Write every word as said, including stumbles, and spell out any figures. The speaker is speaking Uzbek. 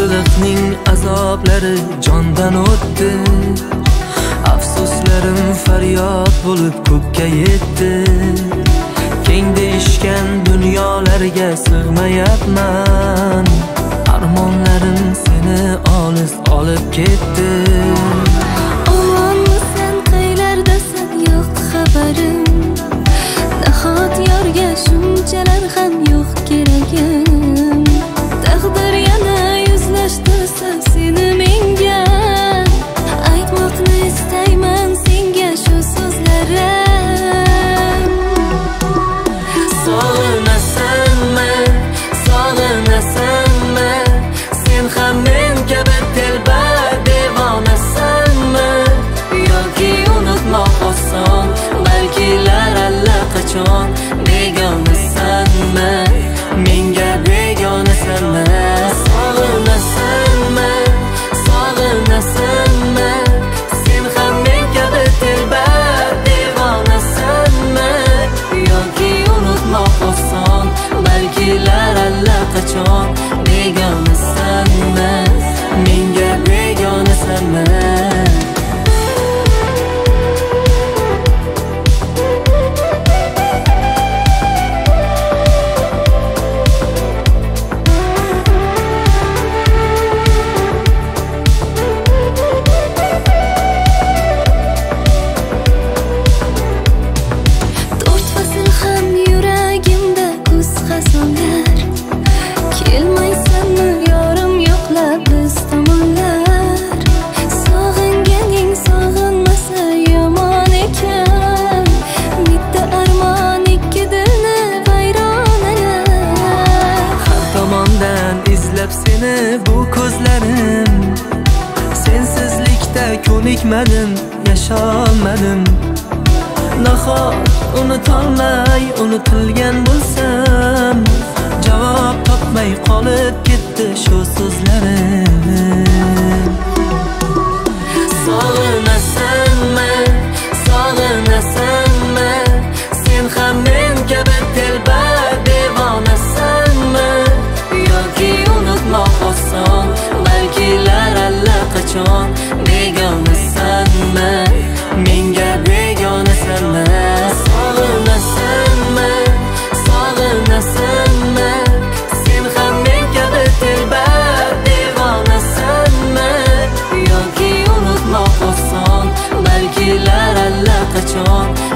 Beqiyosizlikning azoblari jondan o'tdi. Afsuslarim faryod bo'lib ko'kka yetdi. Keng deyishgan dunyolarga sig'mayapman. Armonlarim seni olis olib ketdi. Omonmisan, qaylardasan, yo'q xabarim. Nahot yorga shunchalar ham yo'q keragim. Taqdir yana yuzlashtirsa seni menga, aytmoqni istayman senga shu so'zlarim. Sog'inasanmi, sog'inasanmi, sen ham men kabi telba devonasanmi? Yoki unutmoq oson, balkilar allaqachon begonasanmi? Menga begonasanmi? Sog'inasanmi, sog'inasanmi, sen ham men kabi telba devonasanmi? Yoki unutmoq oson, balkilar allaqachon begonasanmi? Menga begonasanmi? Seni bu ko'zlarim, sensizlikda ko'nikmadim, yasholmadim. Nahot unutolmay unutilgan bo'lsam, javob topmay qolib ketdi shu so'zlarim. Sog'inasanmi, sog'inasanmi, sen ham men kabi telba devonasanmi? Yoki unutmoq oson, balkilar allaqachon begonasanmi? Menga begonasanmi? Sog'inasanmi, sog'inasanmi, sen ham men kabi telba devonasanmi? Yoki unutmoq oson, balkilar allaqachon